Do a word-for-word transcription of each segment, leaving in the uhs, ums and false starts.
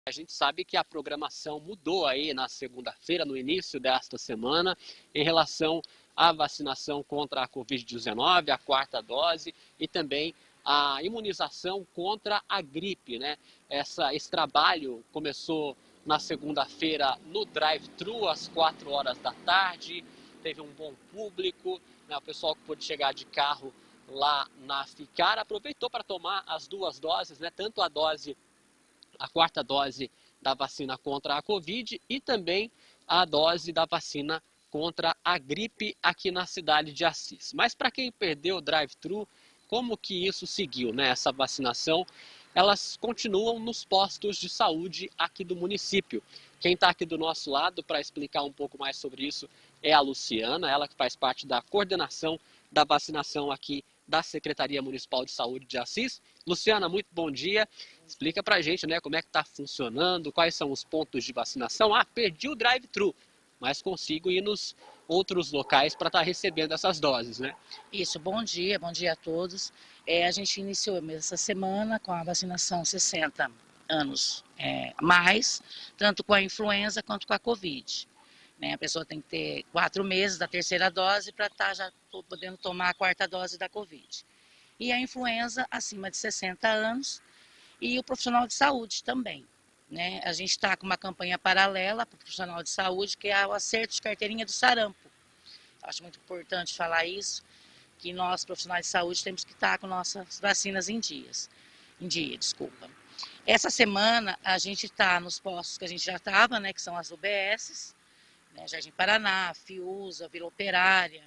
A gente sabe que a programação mudou aí na segunda-feira, no início desta semana, em relação à vacinação contra a covid dezenove, a quarta dose e também a imunização contra a gripe, né? Essa, esse trabalho começou na segunda-feira no drive-thru, às quatro horas da tarde, teve um bom público, né? O pessoal que pôde chegar de carro lá na Ficar aproveitou para tomar as duas doses, né? Tanto a dose a quarta dose da vacina contra a Covid e também a dose da vacina contra a gripe aqui na cidade de Assis. Mas para quem perdeu o drive-thru, como que isso seguiu, né? Essa vacinação, elas continuam nos postos de saúde aqui do município. Quem está aqui do nosso lado para explicar um pouco mais sobre isso é a Luciana, ela que faz parte da coordenação da vacinação aqui da Secretaria Municipal de Saúde de Assis. Luciana, muito bom dia. Explica pra gente, né, como é que está funcionando, quais são os pontos de vacinação. Ah, perdi o drive-thru, mas consigo ir nos outros locais para estar recebendo essas doses, né? Isso, bom dia, bom dia a todos. É, a gente iniciou essa semana com a vacinação sessenta anos é, mais, tanto com a influenza quanto com a Covid. Né? A pessoa tem que ter quatro meses da terceira dose para estar já podendo tomar a quarta dose da Covid. E a influenza acima de sessenta anos e o profissional de saúde também. Né? A gente está com uma campanha paralela para o profissional de saúde, que é o acerto de carteirinha do sarampo. Acho muito importante falar isso, que nós, profissionais de saúde, temos que estar com nossas vacinas em dias. Em dia, desculpa. Essa semana, a gente está nos postos que a gente já estava, né, que são as U B Ss, né, Jardim Paraná, Fiuza, Vila Operária,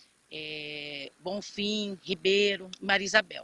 é, Bonfim, Ribeiro, Marisabel.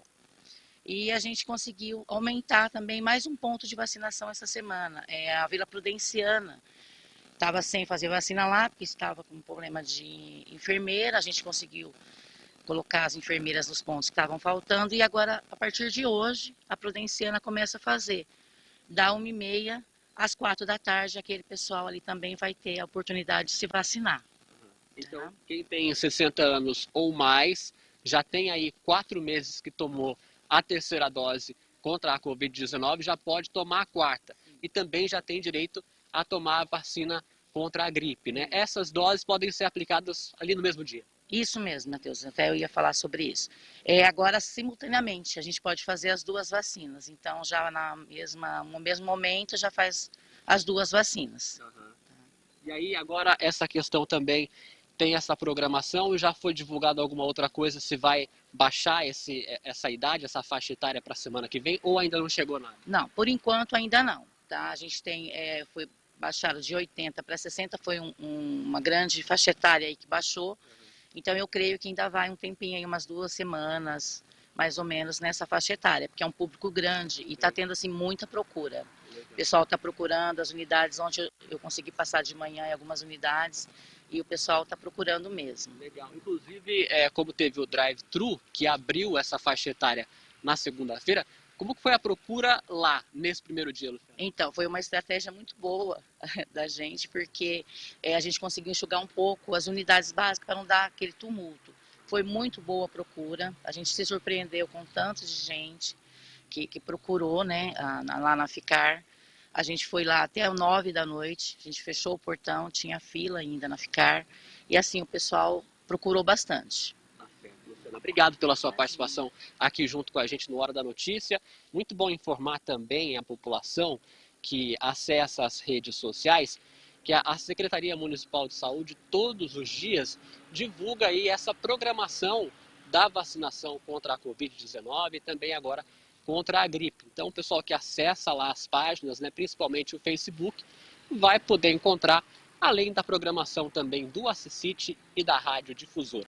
E a gente conseguiu aumentar também mais um ponto de vacinação essa semana, é a Vila Prudenciana. Estava sem fazer vacina lá, porque estava com um problema de enfermeira, a gente conseguiu colocar as enfermeiras nos pontos que estavam faltando, e agora, a partir de hoje, a Prudenciana começa a fazer, da uma e meia às quatro da tarde, aquele pessoal ali também vai ter a oportunidade de se vacinar. Então, Tá? quem tem sessenta anos ou mais, já tem aí quatro meses que tomou a terceira dose contra a covid dezenove, já pode tomar a quarta. E também já tem direito a tomar a vacina contra a gripe, né? Essas doses podem ser aplicadas ali no mesmo dia. Isso mesmo, Matheus, até eu ia falar sobre isso. É, agora, simultaneamente, a gente pode fazer as duas vacinas. Então, já na mesma, no mesmo momento, já faz as duas vacinas. Uhum. E aí, agora, essa questão também tem essa programação e já foi divulgado alguma outra coisa, se vai baixar esse, essa idade, essa faixa etária para a semana que vem, ou ainda não chegou nada? Não, por enquanto ainda não. Tá? A gente tem, é, foi baixado de oitenta para sessenta, foi um, um, uma grande faixa etária aí que baixou. Uhum. Então eu creio que ainda vai um tempinho aí, umas duas semanas, mais ou menos, nessa faixa etária, porque é um público grande e está tendo assim muita procura. O pessoal está procurando as unidades, onde eu, eu consegui passar de manhã em algumas unidades, e o pessoal está procurando mesmo. Legal. Inclusive, é, como teve o drive-thru, que abriu essa faixa etária na segunda-feira, como que foi a procura lá, nesse primeiro dia, Luciana? Então, foi uma estratégia muito boa da gente, porque é, a gente conseguiu enxugar um pouco as unidades básicas para não dar aquele tumulto. Foi muito boa a procura, a gente se surpreendeu com tanto de gente que, que procurou, né, a, lá na Ficar. A gente foi lá até as nove da noite, a gente fechou o portão, tinha fila ainda na Ficar, e assim o pessoal procurou bastante. Obrigado pela sua participação aqui junto com a gente no Hora da Notícia. Muito bom informar também a população que acessa as redes sociais que a Secretaria Municipal de Saúde todos os dias divulga aí essa programação da vacinação contra a covid dezenove e também agora contra a gripe. Então o pessoal que acessa lá as páginas, né, principalmente o Facebook, vai poder encontrar, além da programação também do Assisite e da Rádio Difusora.